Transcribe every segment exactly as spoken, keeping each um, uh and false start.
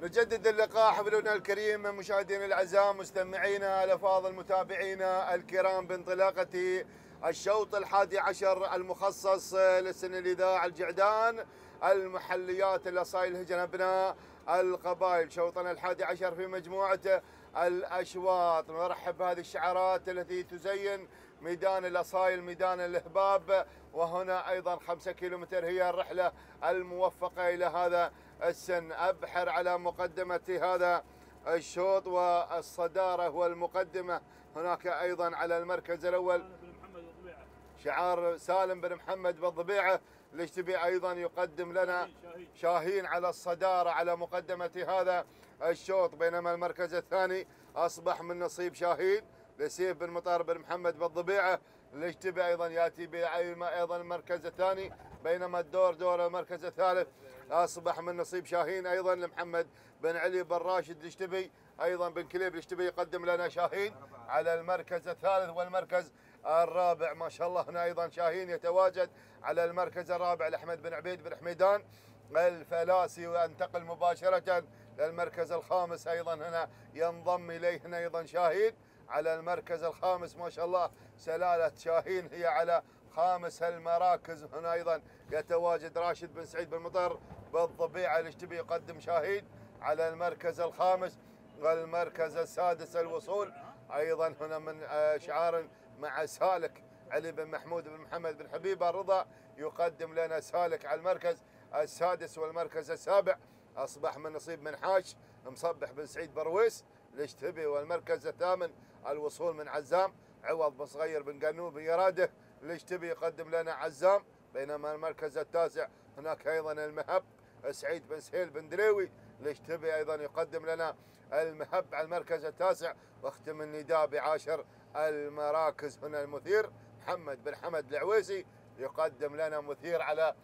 نجدد اللقاء حفلنا الكريم مشاهدينا الاعزاء مستمعينا الافاضل متابعينا الكرام بانطلاقه الشوط الحادي عشر المخصص لسن الاذاعه الجعدان المحليات الاصايل هجن ابناء القبائل. شوطنا الحادي عشر في مجموعه الاشواط. نرحب بهذه الشعارات التي تزين ميدان الاصايل ميدان الاهباب، وهنا ايضا خمسة كيلومتر هي الرحله الموفقه الى هذا السن. ابحر على مقدمه هذا الشوط والصداره والمقدمه. هناك ايضا على المركز الاول شعار سالم بن محمد بالضبيعه. الاشتبي ايضا يقدم لنا شاهين على الصداره على مقدمه هذا الشوط، بينما المركز الثاني اصبح من نصيب شاهين لسيف بن مطار بن محمد بالضبيعه. الاشتبي ايضا ياتي ايضا المركز الثاني، بينما الدور دور المركز الثالث اصبح من نصيب شاهين ايضا لمحمد بن علي بن راشد الاشتبي. ايضا بن كليب الاشتبي يقدم لنا شاهين على المركز الثالث والمركز الرابع. ما شاء الله هنا ايضا شاهين يتواجد على المركز الرابع لاحمد بن عبيد بن حميدان الفلاسي. وانتقل مباشره للمركز الخامس، ايضا هنا ينضم اليه هنا ايضا شاهين على المركز الخامس. ما شاء الله سلاله شاهين هي على خامس المراكز. هنا ايضا يتواجد راشد بن سعيد بن مطر بالضبيعه الاشتبي يقدم شاهين على المركز الخامس. والمركز السادس الوصول ايضا هنا من شعار مع سالك علي بن محمود بن محمد بن حبيبه الرضا يقدم لنا سالك على المركز السادس. والمركز السابع اصبح من نصيب منحاش مصبح بن سعيد برويس الاشتبي. والمركز الثامن الوصول من عزام عوض بن صغير بن قنون بن يراده الاشتبي يقدم لنا عزام. بينما المركز التاسع هناك ايضا المهب سعيد بن سهيل بن دليوي الاشتبي ايضا يقدم لنا المهب على المركز التاسع. واختم النداء بعاشر المراكز هنا المثير محمد بن حمد العويسي يقدم لنا مثير على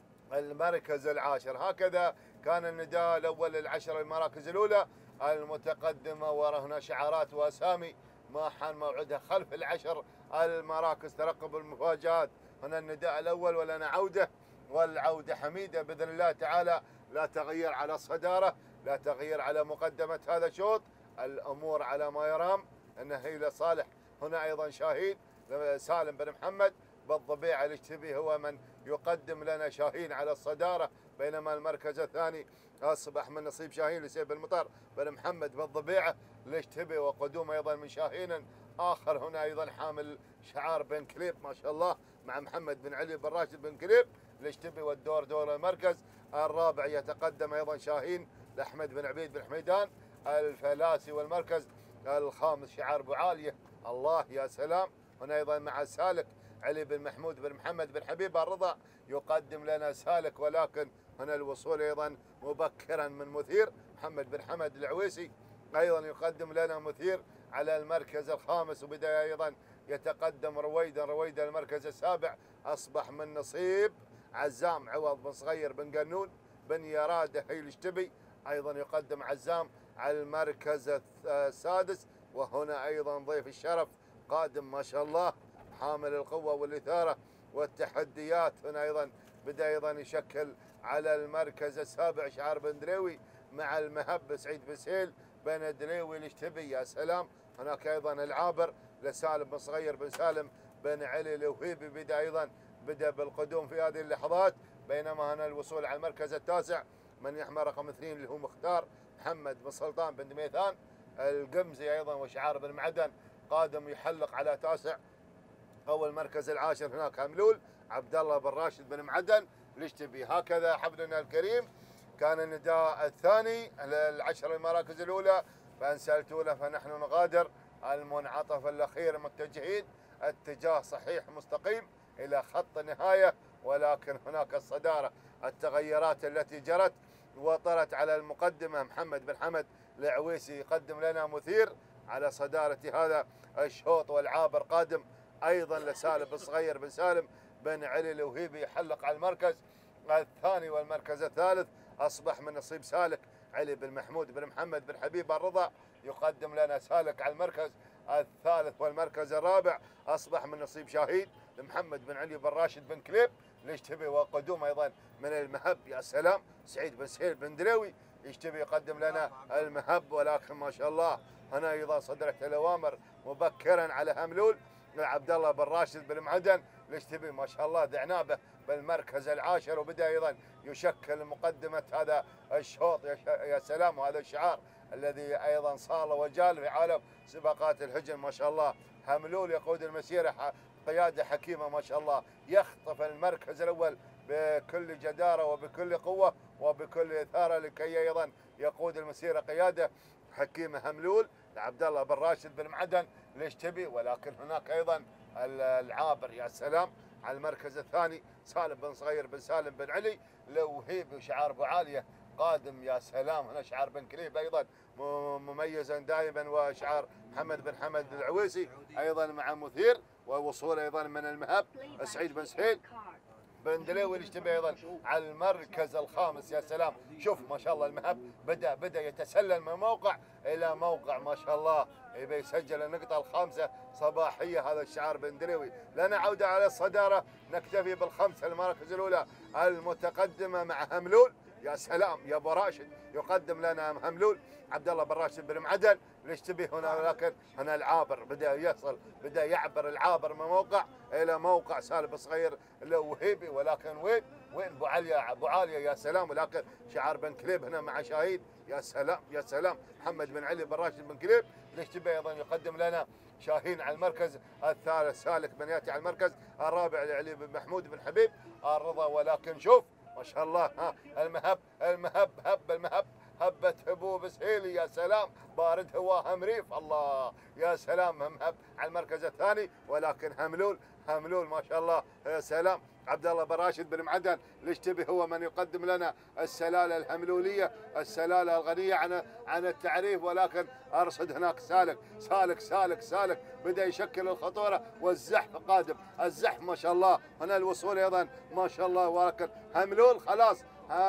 المركز العاشر. هكذا كان النداء الاول للعشر المراكز الاولى المتقدمه. ورا هنا شعارات واسامي ما حان موعدها خلف العشر المراكز. ترقبوا المفاجات. هنا النداء الاول ولنا عوده، والعوده حميده باذن الله تعالى. لا تغيير على الصداره، لا تغيير على مقدمه هذا الشوط. الامور على ما يرام انه هي لصالح هنا ايضا شاهين سالم بن محمد بالضبيعه الاشتبي هو من يقدم لنا شاهين على الصداره. بينما المركز الثاني اصبح من نصيب شاهين لسيف بن مطر بن محمد بالضبيعه الاشتبي. وقدوم ايضا من شاهين اخر هنا ايضا حامل شعار بن كليب ما شاء الله مع محمد بن علي بن راشد بن كليب الاشتبي. والدور دور المركز الرابع يتقدم ايضا شاهين لاحمد بن عبيد بن حميدان الفلاسي. والمركز الخامس شعار ابو عاليه الله يا سلام. هنا ايضا مع سالك علي بن محمود بن محمد بن حبيبه الرضا يقدم لنا سالك. ولكن هنا الوصول ايضا مبكرا من مثير محمد بن حمد العويسي ايضا يقدم لنا مثير على المركز الخامس. وبدا ايضا يتقدم رويدا رويدا المركز السابع اصبح من نصيب عزام عوض بن صغير بن قنون بن يراده هي الاشتبي. ايضا يقدم عزام على المركز السادس. وهنا ايضا ضيف الشرف قادم ما شاء الله حامل القوه والاثاره والتحديات. هنا ايضا بدا ايضا يشكل على المركز السابع شعار بن دليوي مع المهب سعيد بن سهيل بن دليوي الاشتبي يا سلام. هناك ايضا العابر لسالم بن صغير بن سالم بن علي الوهيبي بدا ايضا بدا بالقدوم في هذه اللحظات. بينما هنا الوصول على المركز التاسع من يحمل رقم اثنين اللي هو مختار محمد بن سلطان بن دميثان القمزي ايضا وشعار بن معدن قادم يحلق على تاسع. اول مركز العاشر هناك هملول عبد الله بن راشد بن معدن الاشتبي. هكذا حفلنا الكريم كان النداء الثاني للعشر المراكز الاولى. فان سالتونا فنحن نغادر المنعطف الاخير متجهين اتجاه صحيح مستقيم الى خط النهايه. ولكن هناك الصداره التغيرات التي جرت وطرت على المقدمه. محمد بن حمد العويسي يقدم لنا مثير على صداره هذا الشوط. والعابر قادم ايضا لسالم بن صغير بن سالم بن علي الوهيبي يحلق على المركز الثاني. والمركز الثالث اصبح من نصيب سالك علي بن محمود بن محمد بن حبيبه الرضا يقدم لنا سالك على المركز الثالث. والمركز الرابع اصبح من نصيب شاهين محمد بن علي بن راشد بن كليب الاشتبي. وقدوم ايضا من المهب يا سلام سعيد بن سهيل بن دليوي يشتبي يقدم لنا المهب، ولكن ما شاء الله هنا ايضا صدرت الاوامر مبكرا على هملول عبد الله بن راشد بن معدن يشتبي ما شاء الله دعنا به بالمركز العاشر، وبدا ايضا يشكل مقدمه هذا الشوط. يا سلام، وهذا الشعار الذي ايضا صار وجال في عالم سباقات الهجن. ما شاء الله هملول يقود المسيره قياده حكيمه ما شاء الله، يخطف المركز الاول بكل جداره وبكل قوه وبكل اثاره لكي ايضا يقود المسيره قياده حكيمه هملول لعبد الله بن راشد بن معدن الاشتبي. ولكن هناك ايضا العابر يا سلام على المركز الثاني سالم بن صغير بن سالم بن علي لوهيب وشعار ابو عاليه قادم. يا سلام، هنا شعار بن كليب ايضا مميزا دائما، وشعار محمد بن حمد العويسي ايضا مع مثير، ووصول ايضا من المهب سعيد بن سهيل بن دليوي يشتبه ايضا على المركز الخامس. يا سلام، شوف ما شاء الله المهب بدا بدا يتسلل من موقع الى موقع ما شاء الله، يبي يسجل النقطه الخامسه صباحيه. هذا الشعار بن دليوي لنا عوده على الصداره، نكتفي بالخمسه المراكز الاولى المتقدمه مع هملول. يا سلام يا ابو راشد، يقدم لنا هملول عبد الله بن راشد بن معدن يشتبه هنا، ولكن هنا العابر بدا يصل، بدا يعبر العابر من موقع الى موقع سالم صغير لوهيبي. ولكن وين وين ابو عليا ابو عاليه يا سلام، ولكن شعار بن كليب هنا مع شاهين. يا سلام يا سلام، محمد بن علي بن راشد بن كليب يشتبه ايضا يقدم لنا شاهين على المركز الثالث، سالك بن ياتي على المركز الرابع لعلي بن محمود بن حبيب الرضا. ولكن شوف ما شاء الله ها المهب المهب هب المهب هبة هبوب سهيلي. يا سلام، بارد هواه مريف. الله يا سلام، مهب على المركز الثاني. ولكن هملول هملول ما شاء الله يا سلام عبد الله بن راشد بن معدن يشتبه هو من يقدم لنا السلاله الهملوليه، السلاله الغنيه عن عن التعريف. ولكن ارصد هناك سالك سالك سالك سالك بدا يشكل الخطوره، والزحف قادم، الزحف ما شاء الله. هنا الوصول ايضا ما شاء الله. ولكن هملول خلاص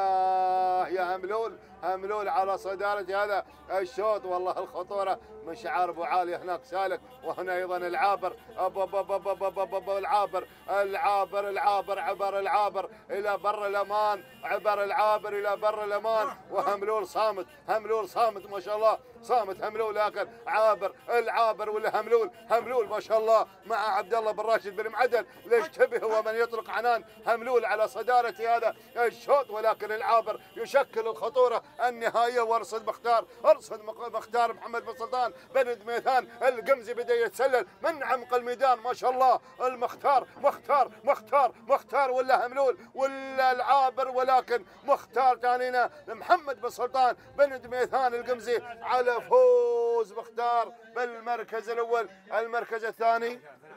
ها يا هملول هملول على صدارة هذا الشوط. والله الخطورة من شعار ابو عالي هناك سالك، وهنا ايضا العابر أبا أبا أبا أبا أبا أبا العابر العابر العابر عبر العابر الى بر الامان، عبر العابر الى بر الامان. وهملول صامت، هملول صامت ما شاء الله، صامت هملول. لكن عابر العابر ولا هملول هملول ما شاء الله مع عبد الله بن راشد بن معدن يشتبه هو من يطلق عنان هملول على صدارة هذا الشوط. ولكن العابر يشكل الخطورة النهائية. وارصد مختار، ارصد مختار محمد بن سلطان بن دميثان القمزي بدا يتسلل من عمق الميدان ما شاء الله. المختار مختار مختار مختار ولا هملول ولا العابر، ولكن مختار تانينا محمد بن سلطان بن دميثان القمزي على فوز مختار بالمركز الاول. المركز الثاني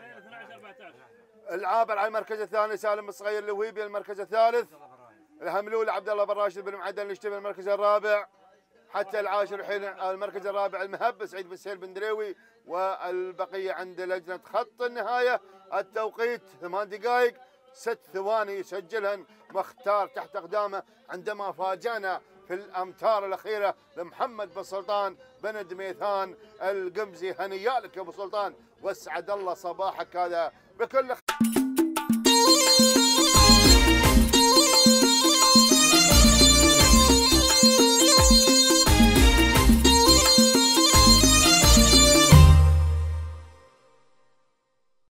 العابر على المركز الثاني سالم الصغير الوهيبي. المركز الثالث الهملول عبد الله بن راشد بن معدن يشتبه المركز الرابع حتى العاشر. الحين المركز الرابع المهب سعيد بن سهيل بن دريوي. والبقيه عند لجنه خط النهايه. التوقيت ثمان دقائق ست ثواني يسجلهن مختار تحت اقدامه عندما فاجانا في الامتار الاخيره لمحمد بن سلطان بن دميثان القمزي. هنيا لك يا ابو سلطان، واسعد الله صباحك هذا بكل